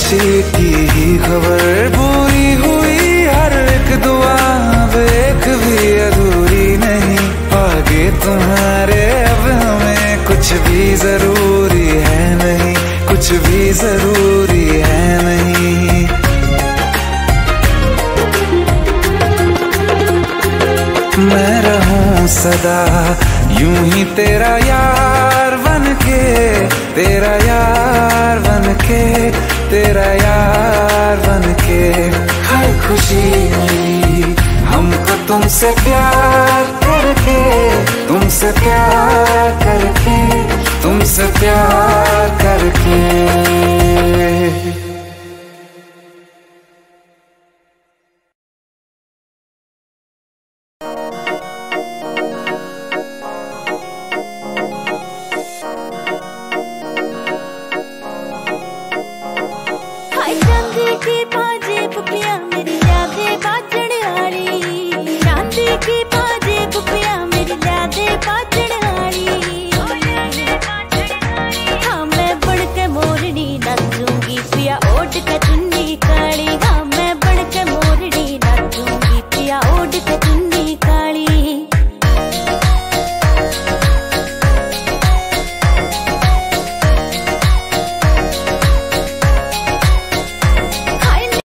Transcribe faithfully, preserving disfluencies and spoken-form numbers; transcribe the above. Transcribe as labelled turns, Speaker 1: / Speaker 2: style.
Speaker 1: खुशी की ही खबर पूरी हुई, हर एक दुआ एक भी अधूरी नहीं। आगे तुम्हारे अब हमें कुछ भी जरूरी है नहीं, कुछ भी जरूरी है नहीं। मैं रहूं सदा यूं ही तेरा यार बनके, तेरा यार बनके, तेरा यार बनके। हर खुशी मिली हमको तुमसे प्यार करके, तुमसे प्यार करके, तुमसे प्यार